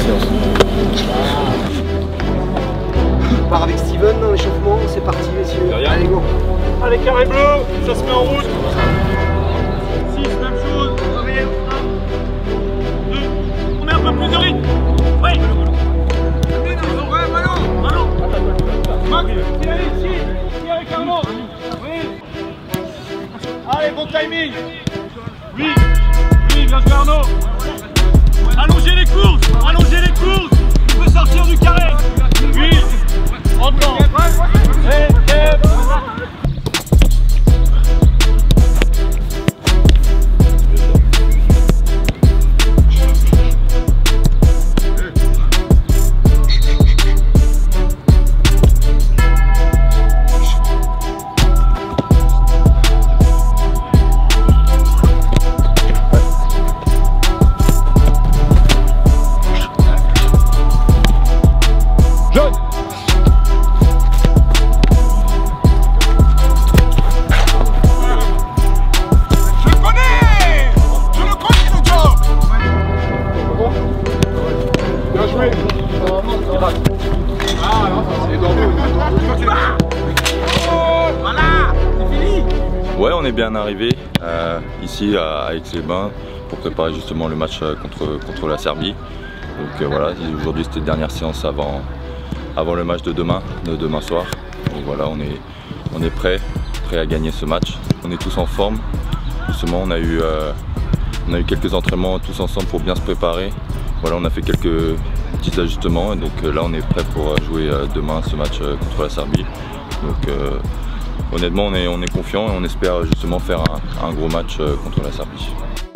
séance. On part avec Steven dans l'échauffement, c'est parti messieurs. Allez go. Allez carré bleu, ça se met en route. 6, même chose, arrière, 1, 2, on met un peu plus de rythme. Oui. Ballon. Max, tire avec Arnaud. Oui. Allez, bon timing. Oui, bien joué Arnaud. Allongez les courses. Il peut sortir du carré. Oui, en blanc. Ouais, on est bien arrivé ici à Aix-les-Bains pour préparer justement le match contre la Serbie. Donc voilà, aujourd'hui c'était la dernière séance avant le match de demain soir. Donc voilà, on est prêt à gagner ce match. On est tous en forme. Justement, on a eu quelques entraînements tous ensemble pour bien se préparer. Voilà, on a fait quelques petits ajustements et donc là on est prêt pour jouer demain ce match contre la Serbie. Donc honnêtement on est confiant et on espère justement faire un gros match contre la Serbie.